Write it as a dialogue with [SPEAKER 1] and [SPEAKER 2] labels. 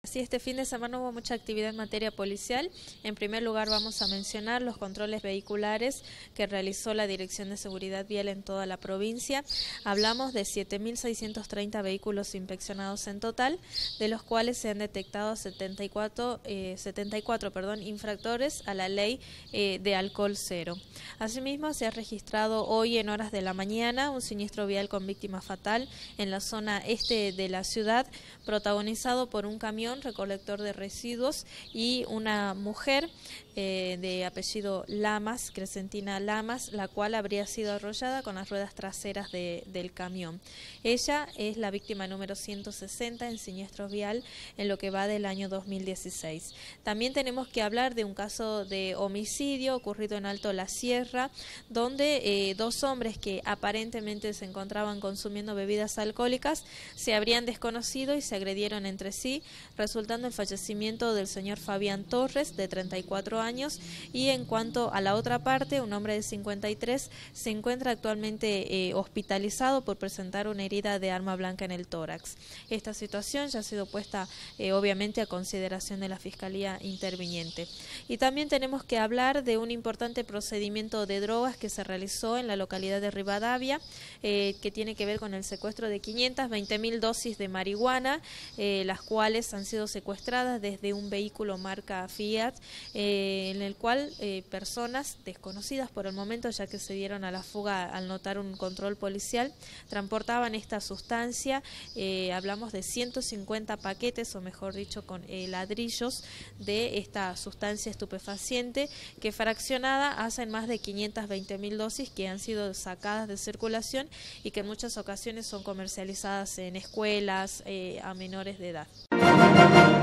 [SPEAKER 1] Sí, este fin de semana hubo mucha actividad en materia policial. En primer lugar vamos a mencionar los controles vehiculares que realizó la Dirección de Seguridad Vial en toda la provincia. Hablamos de 7.630 vehículos inspeccionados en total, de los cuales se han detectado 74 infractores a la ley de alcohol cero. Asimismo, se ha registrado hoy en horas de la mañana un siniestro vial con víctima fatal en la zona este de la ciudad, protagonizado por un camión recolector de residuos y una mujer de apellido Lamas, Crescentina Lamas, la cual habría sido arrollada con las ruedas traseras del camión. Ella es la víctima número 160 en siniestro vial en lo que va del año 2016. También tenemos que hablar de un caso de homicidio ocurrido en Alto La Sierra, donde dos hombres que aparentemente se encontraban consumiendo bebidas alcohólicas se habrían desconocido y se agredieron entre sí, resultando el fallecimiento del señor Fabián Torres, de 34 años, y en cuanto a la otra parte, un hombre de 53 se encuentra actualmente hospitalizado por presentar una herida de arma blanca en el tórax. Esta situación ya ha sido puesta obviamente a consideración de la Fiscalía interviniente. Y también tenemos que hablar de un importante procedimiento de drogas que se realizó en la localidad de Rivadavia, que tiene que ver con el secuestro de 520.000 dosis de marihuana, las cuales han sido secuestradas desde un vehículo marca Fiat, en el cual personas desconocidas por el momento, ya que se dieron a la fuga al notar un control policial, transportaban esta sustancia. Hablamos de 150 paquetes, o mejor dicho, con ladrillos de esta sustancia estupefaciente, que fraccionada hacen más de 520.000 dosis que han sido sacadas de circulación y que en muchas ocasiones son comercializadas en escuelas a menores de edad.